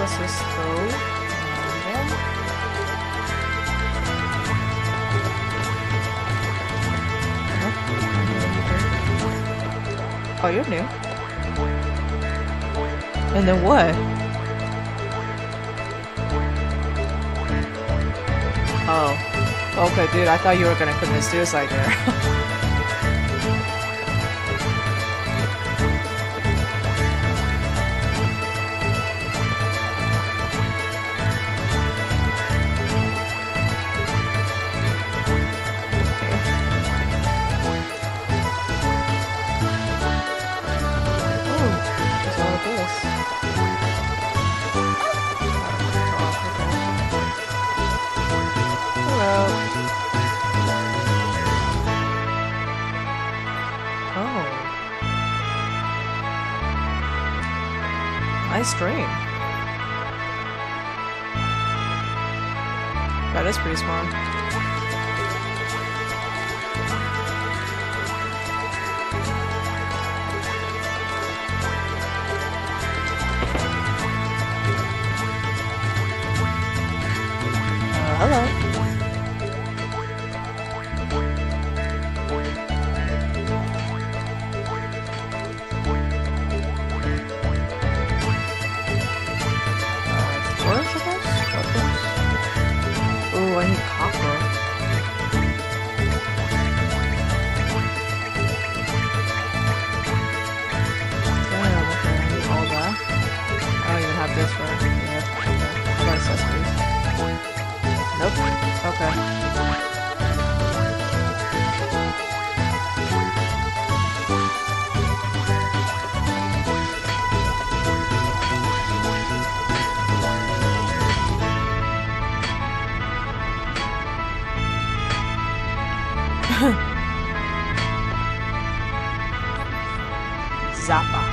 let's just go there. Oh, you're new. And then what? Oh. Okay, dude, I thought you were gonna commit suicide there. Stream. That is pretty smart. Hello. Oh, I need copper. Damn, okay, I need all that. I don't even have this for it. Yeah, okay. How about accessories? Nope. Okay. Zappa.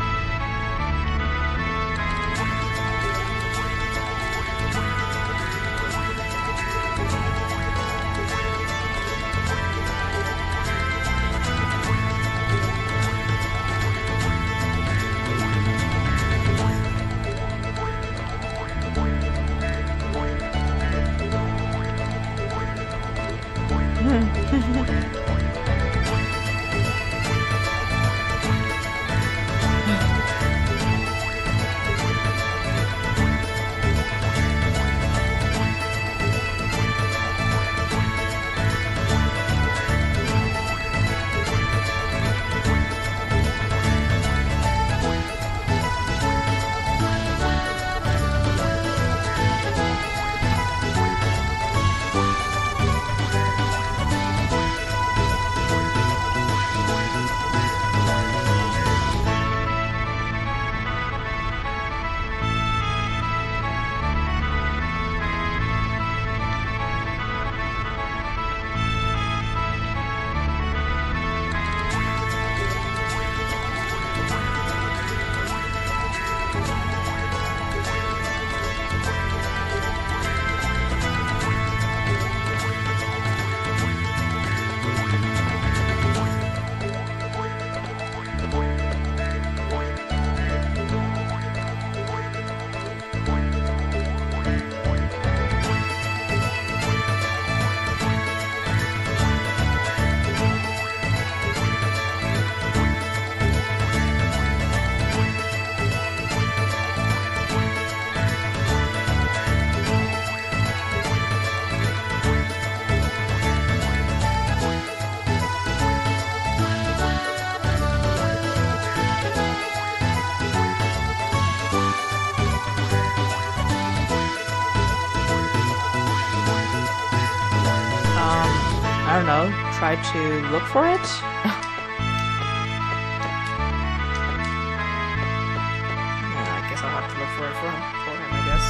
I don't know, try to look for it? Yeah, I guess I'll have to look for it for him, I guess.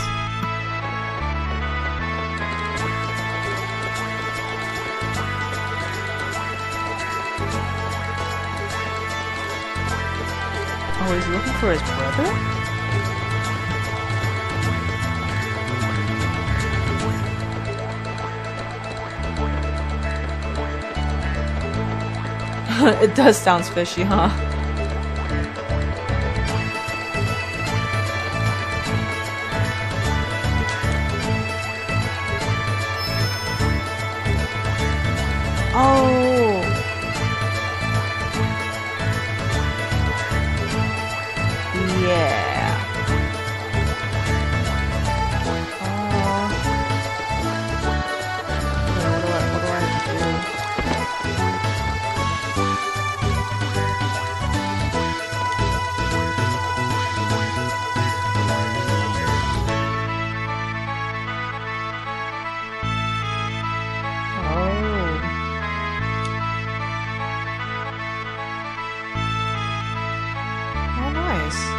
Oh, he's looking for his brother? It does sound fishy, huh? Oh! Yeah. What do I have to do? Oh, nice.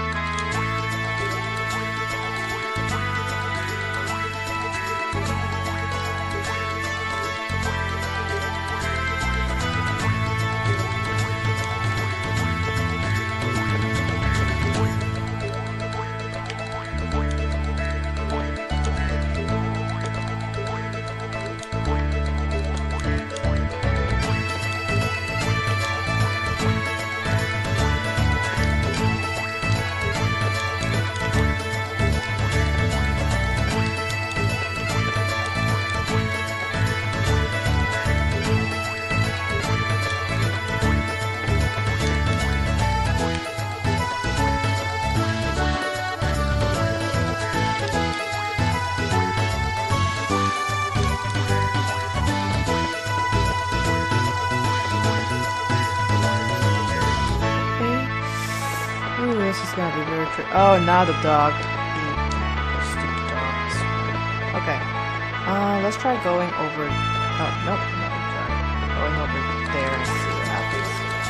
Ooh, this is gonna be very tricky. Oh, now the dog. Stupid dogs. Okay. Let's try going over. Oh, nope. Going over there and see what happens.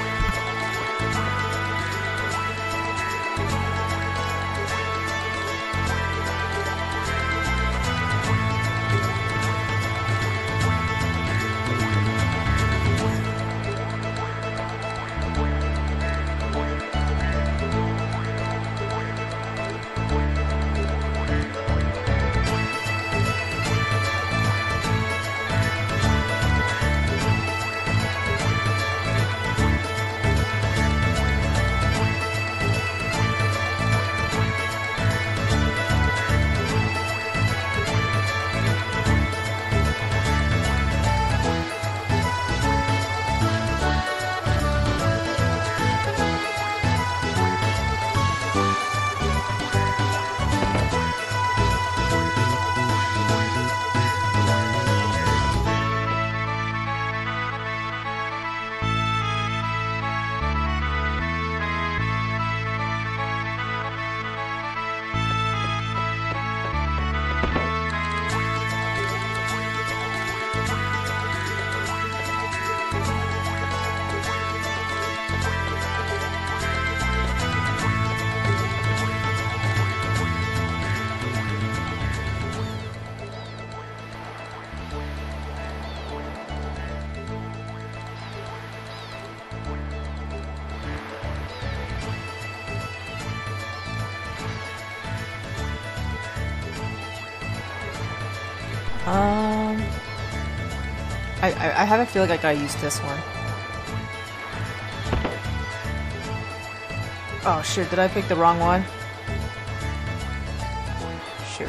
I have a feeling like I used this one. Oh shit, did I pick the wrong one? Shoot.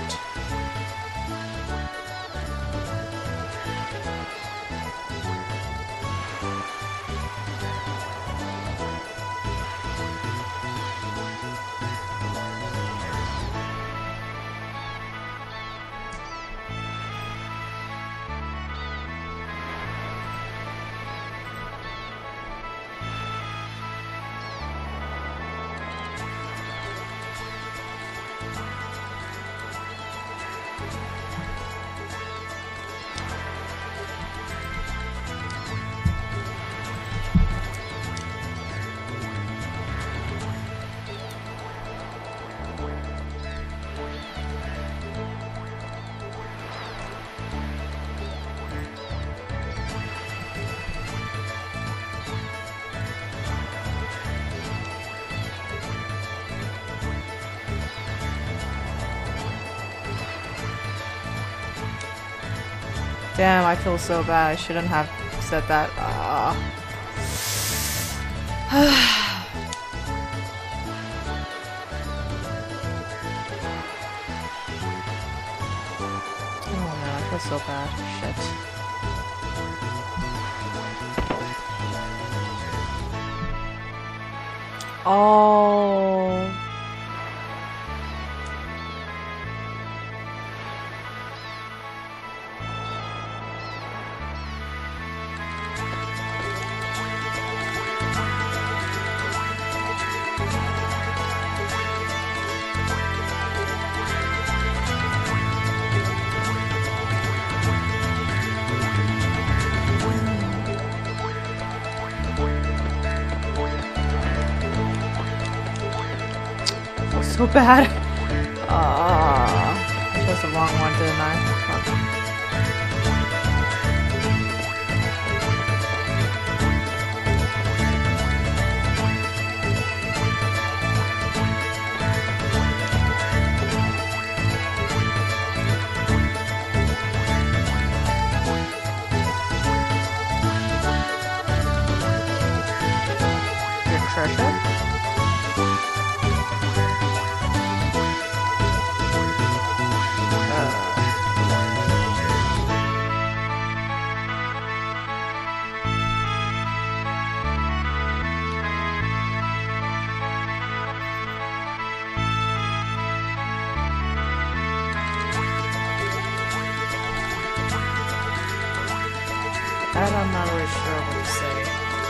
Damn, I feel so bad. I shouldn't have said that. Oh man, I feel so bad. Shit. Oh. So bad. I chose the wrong one, didn't I? Your treasure? That I'm not really sure what to say.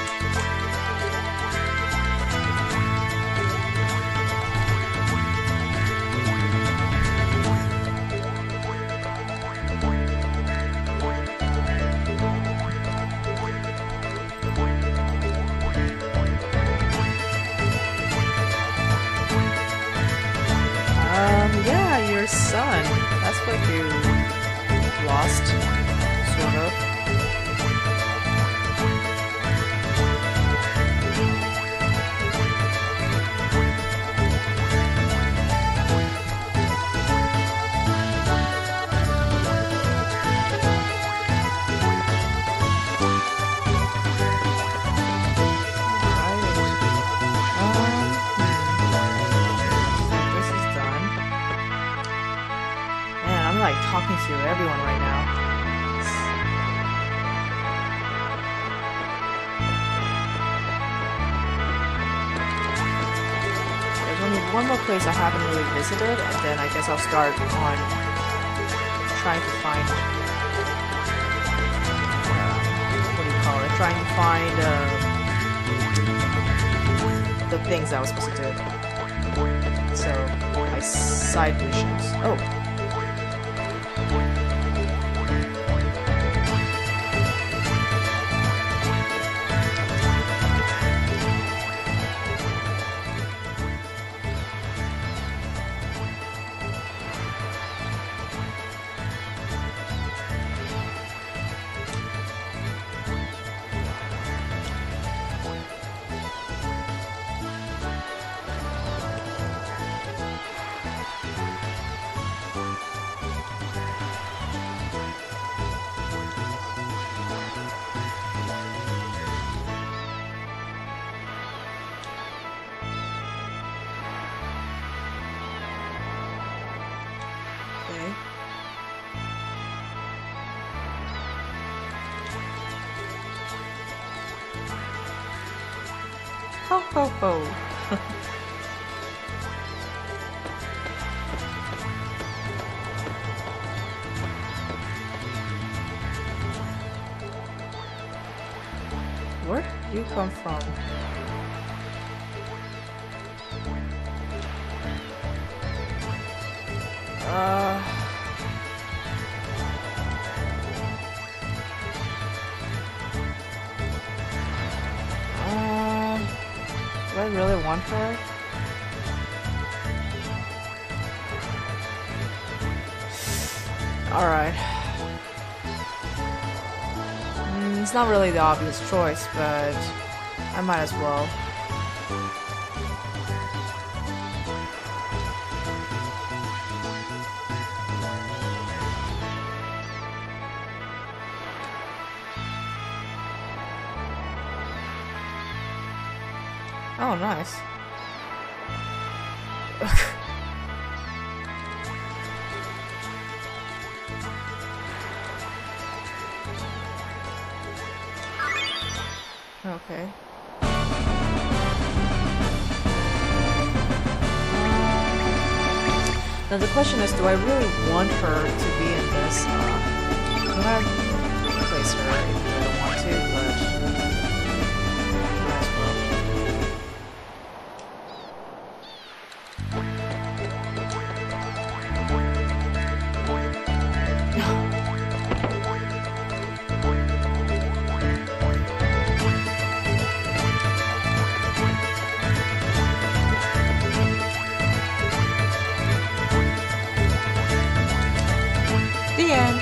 Yeah, your son. That's what you lost, sort of. Talking to everyone right now. There's only one more place I haven't really visited, and then I guess I'll start on trying to find what do you call it? Trying to find the things I was supposed to do. So my side missions. Oh. Ho ho ho. Where did you come from? Do I really want her? Alright. It's not really the obvious choice, but I might as well. Oh, nice. Okay. Now the question is, do I really want her to be in this? I'm gonna replace her if I don't want to, but might as well. The end.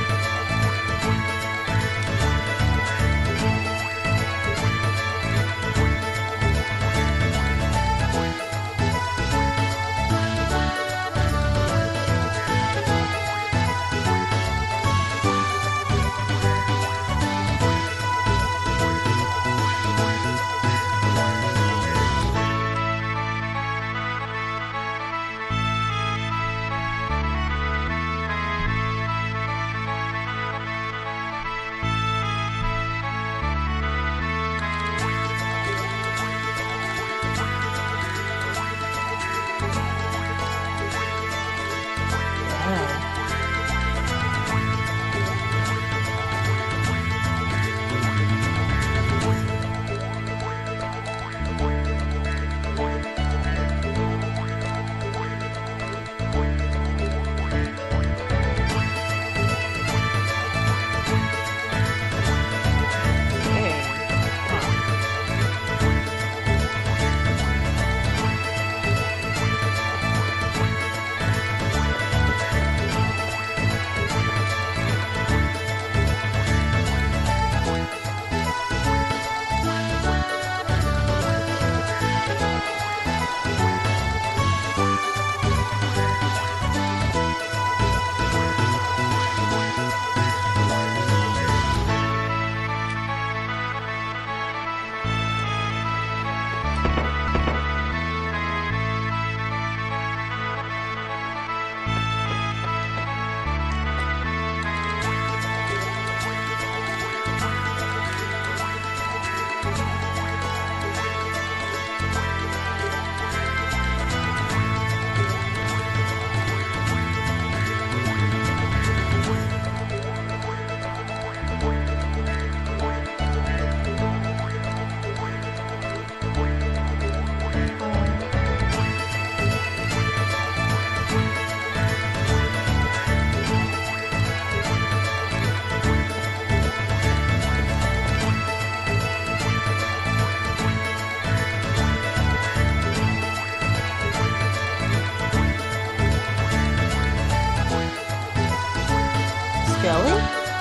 Skelly?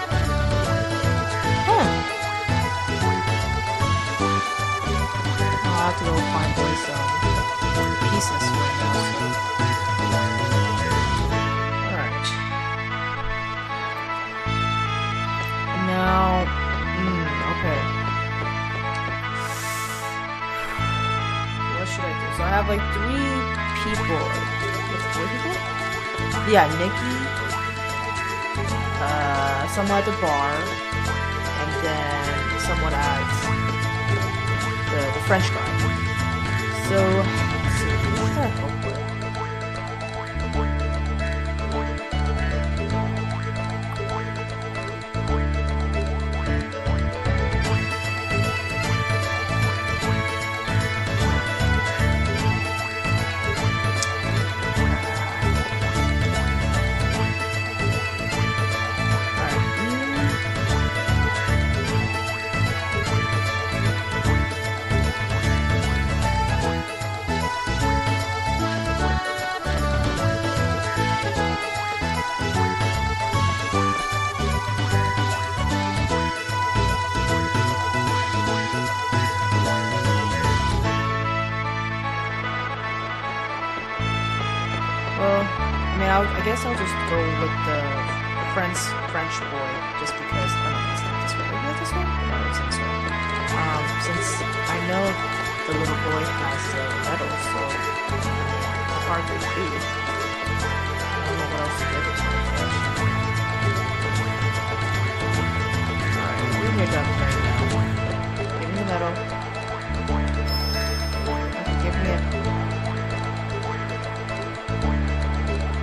Huh. I'll have to go find those pieces right now, so. Alright. Now, okay. What should I do? So I have like 3 people. What's 4 people? Yeah, Nikki. Someone at the bar, and then someone at the French guy. So, let's see, who should I help with? I guess I'll just go with the French boy, just because. Oh no, it's not this one. Maybe it's this one? No, it's this one. Since I know the little boy has the medal, so how hard could it be? I don't know what else to give it to him. Alright, we can make up right now. Give me the medal. Okay, give me it.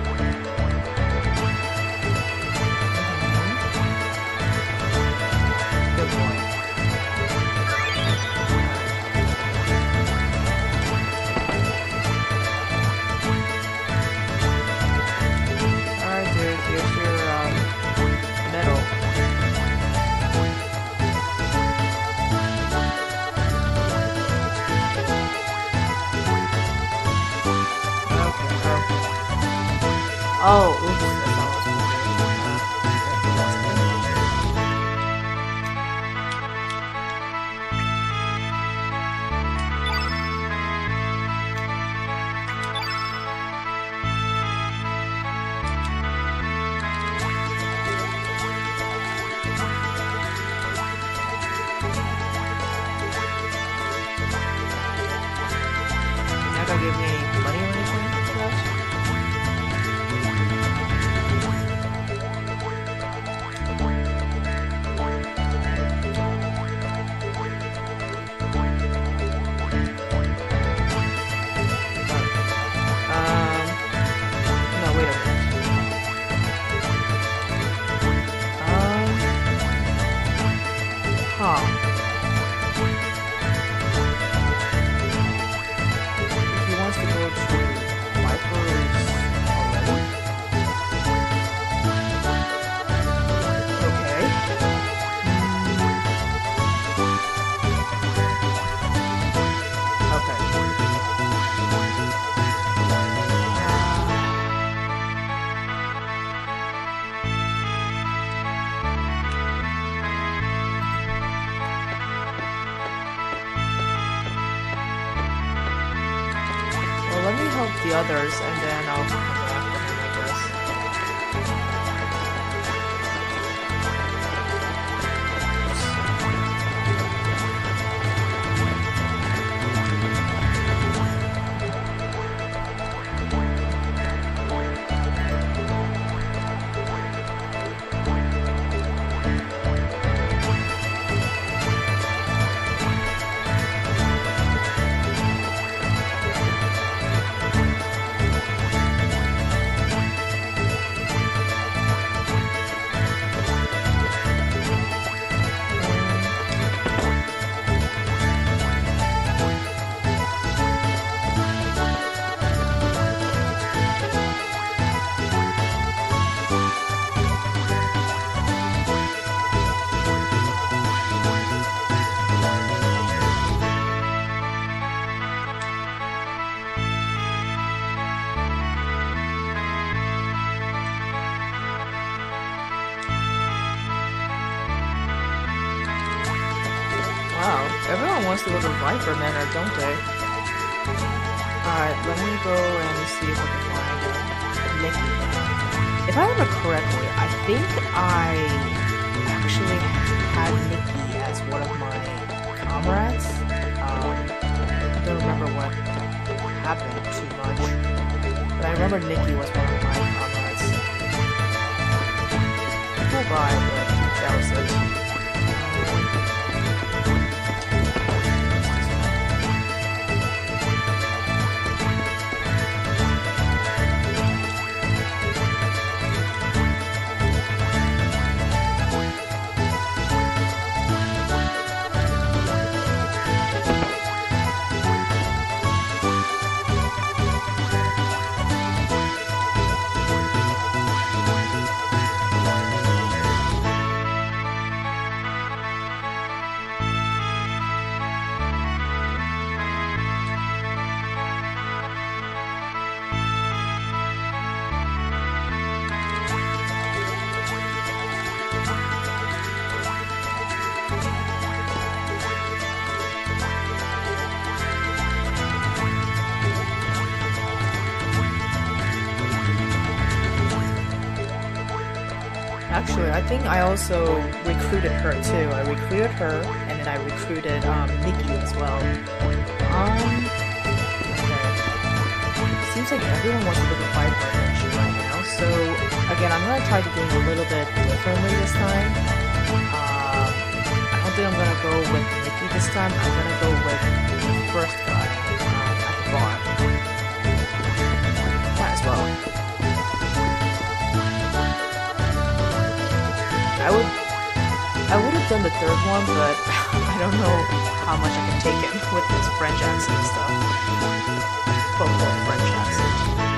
Oh, oops, that's not what I was You're not gonna give me any money or anything for that? No, wait a minute. Huh. He wants to go to Viper's already. Okay. Okay. Well, let me help the others, and then I'll come after him, I guess. Wow, everyone wants to go to Viper Manor, don't they? Alright, let me go and see if I can find Nikki. If I remember correctly, I think I actually had Nikki as one of my comrades. I don't remember what happened too much, but I remember Nikki was one of my comrades. Oh, bye, but that was it. Actually, I think I also recruited her too. I recruited her, and then I recruited Nikki as well. Okay. Seems like everyone wants to go to Viper Manor right now. So again, I'm gonna try to do it a little bit differently this time. I don't think I'm gonna go with Nikki this time. I'm gonna go with the first guy at the bar. Might as well. I would have done the third one, but I don't know how much I can take him with his French accent and stuff. Quote-unquote French accent.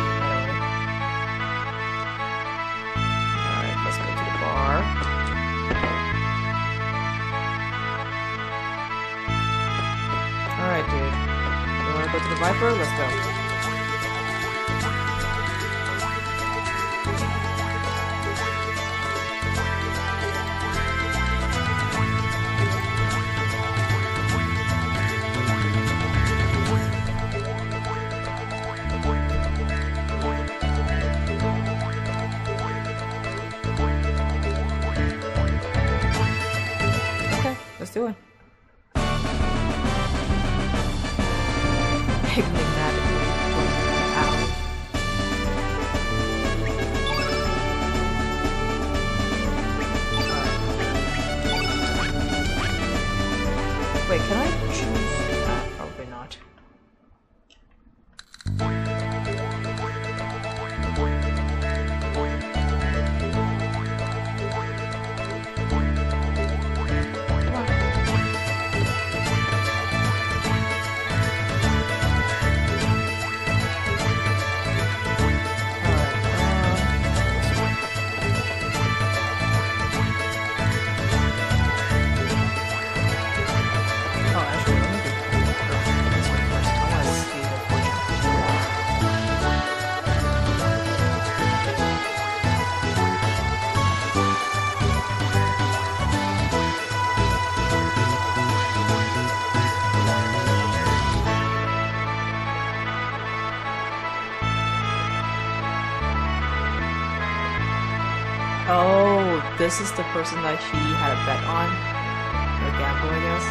Alright, let's go to the bar. Alright, dude. You wanna go to the Viper? Let's go. doing? Enigmatically. Ow. Wait, can I choose that? Probably not. Oh, this is the person that she had a bet on? Or gamble, I guess?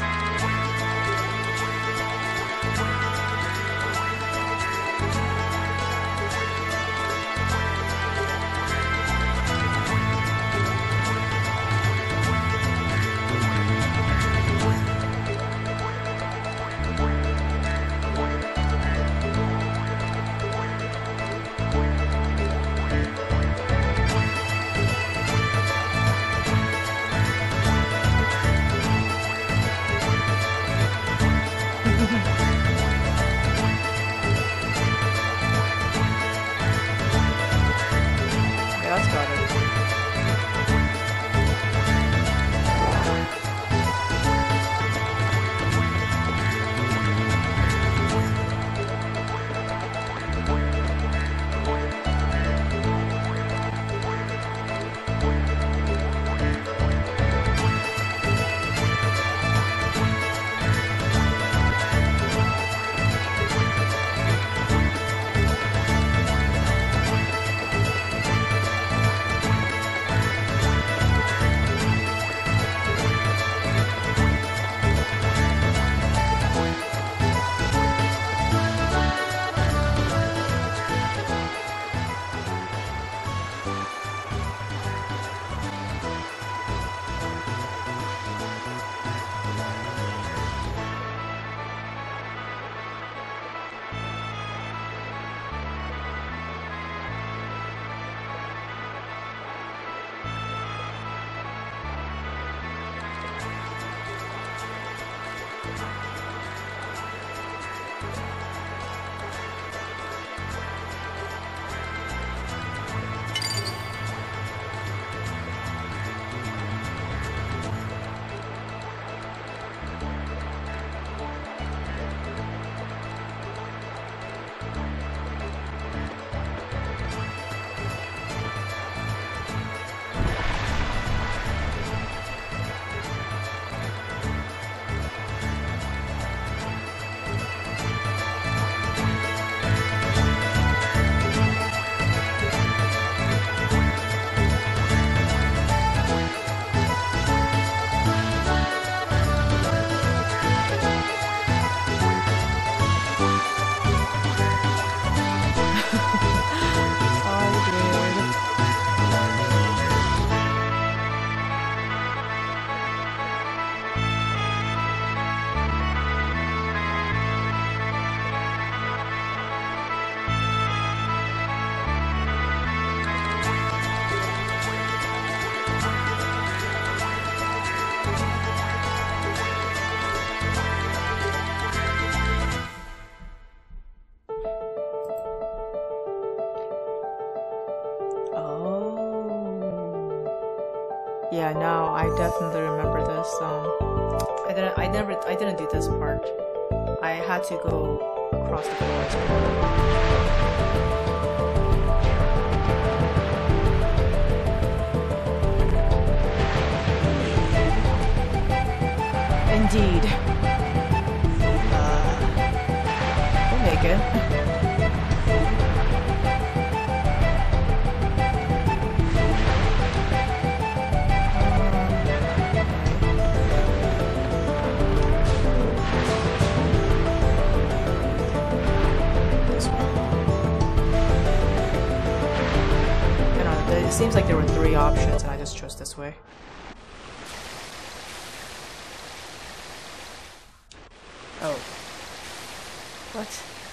Yeah, now I definitely remember this. I didn't do this part. I had to go across the forest. Indeed. We'll make it. 3 options and I just chose this way. Oh. What?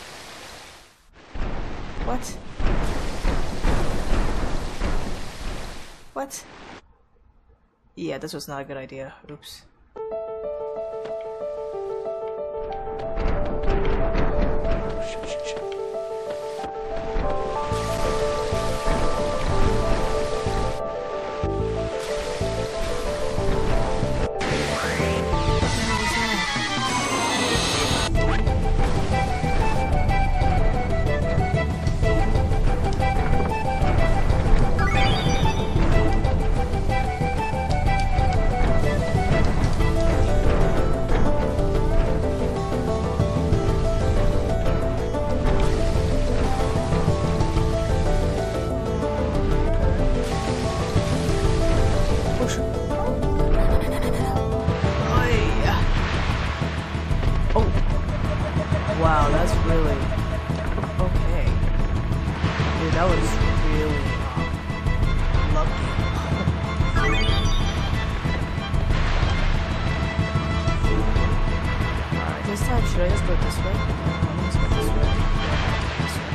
What? What? Yeah, this was not a good idea. Oops. Wow, that's really... okay. Dude, that was really lucky. Alright, this time, should I just go this way? Let's go this way. This way.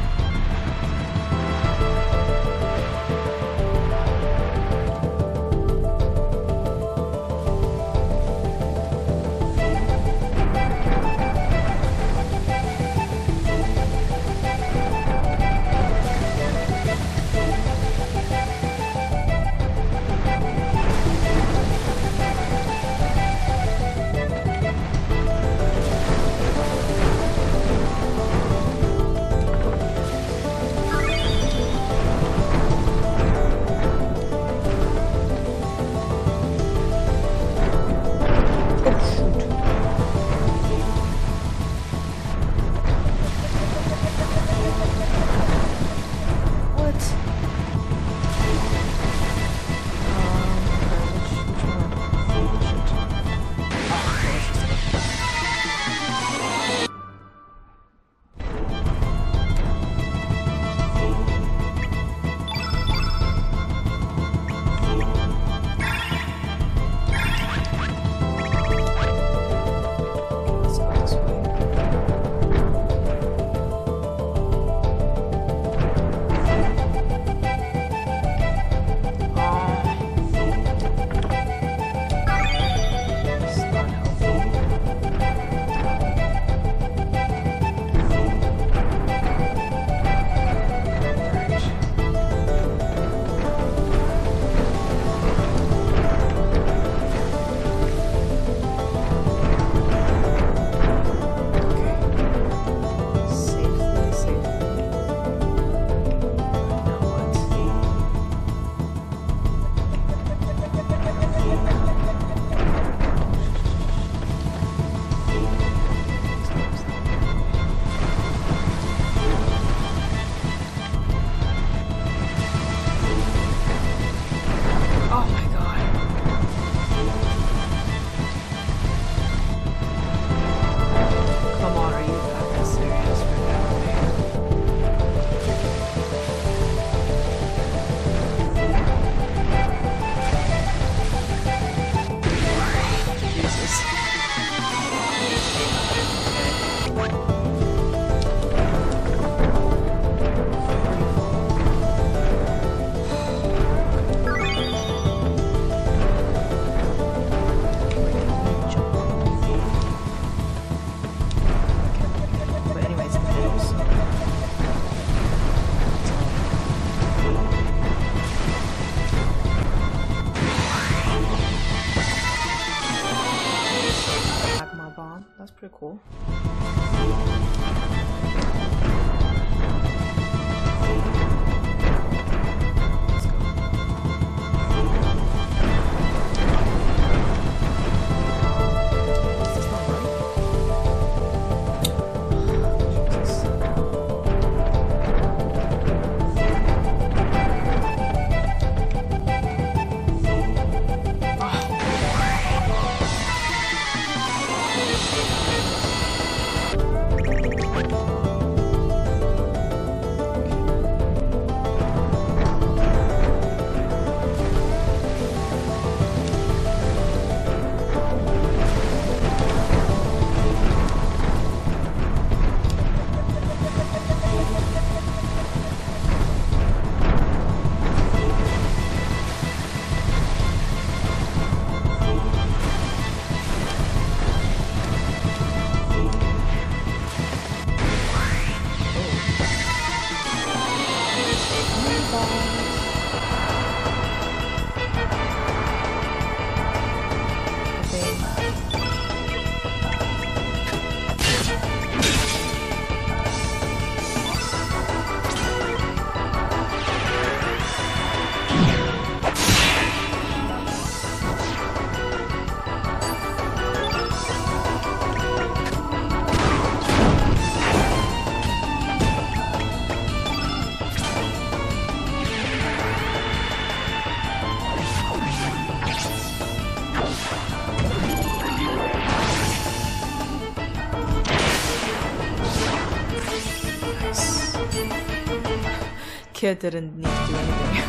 That's pretty cool. kid didn't need to do anything.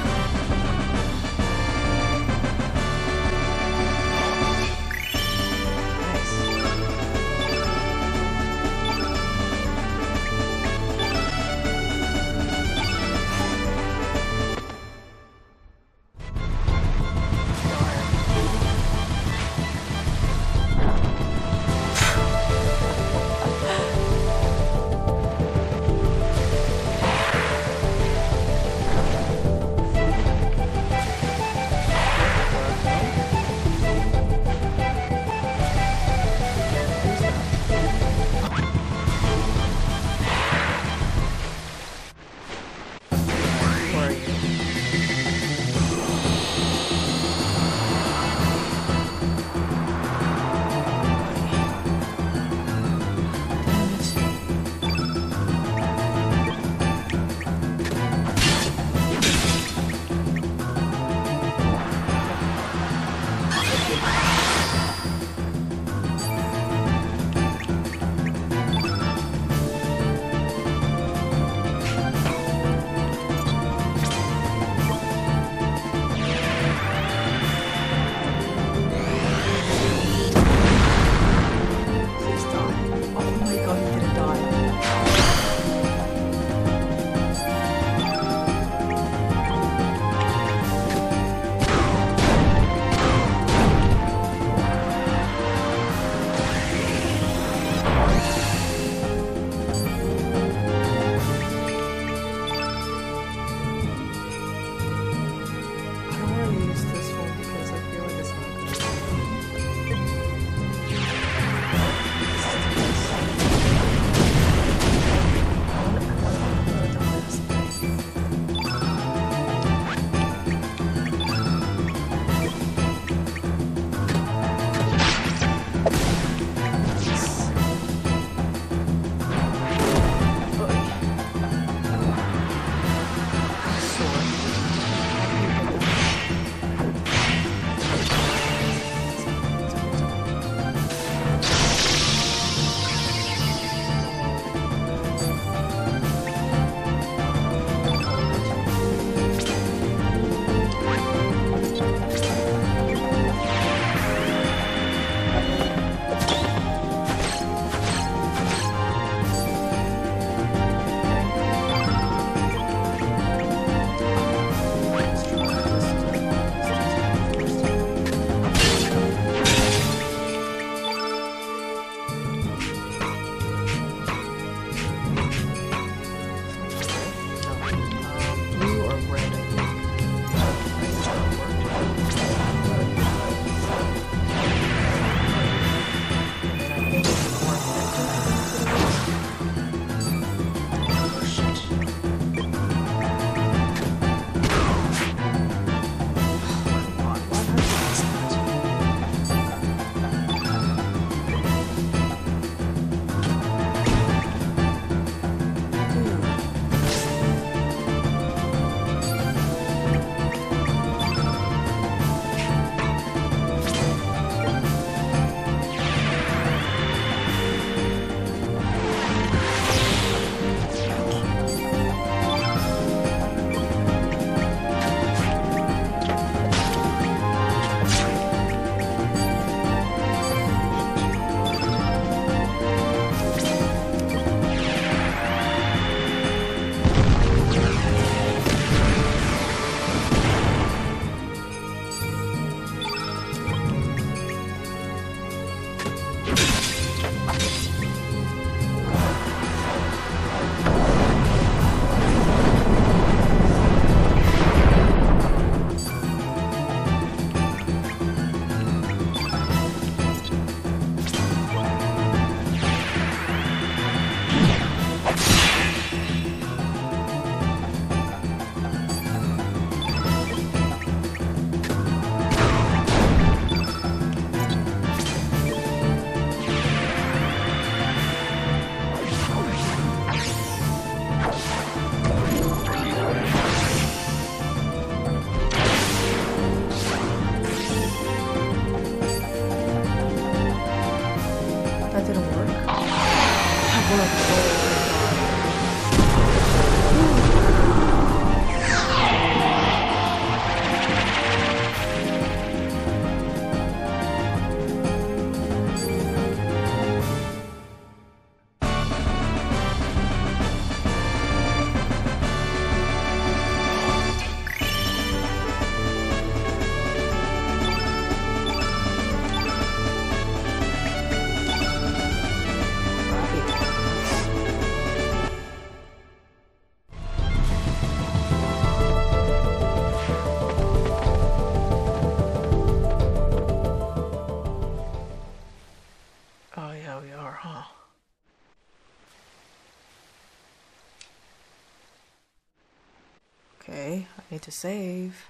Okay, I need to save.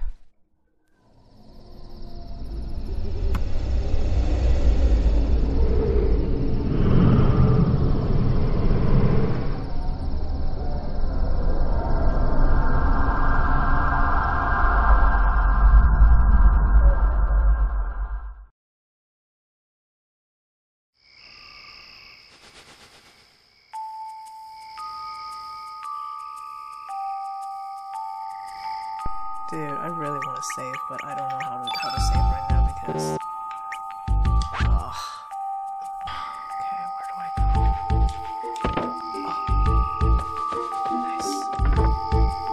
Dude, I really want to save, but I don't know how to save right now because... Ugh. Okay, where do I go? Oh. Nice.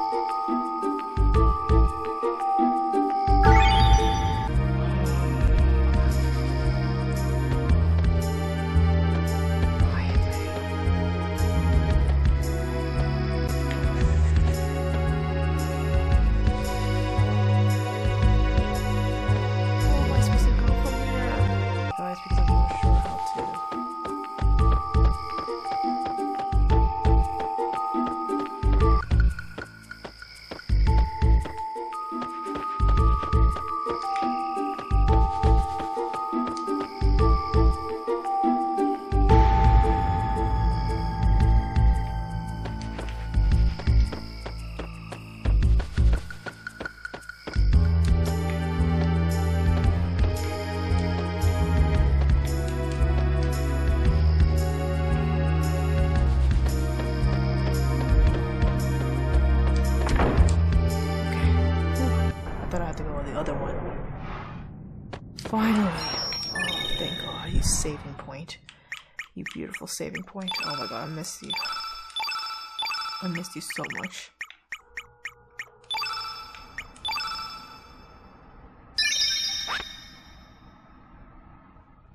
Finally! Oh, thank God, you saving point. You beautiful saving point. Oh my God, I miss you. I missed you so much.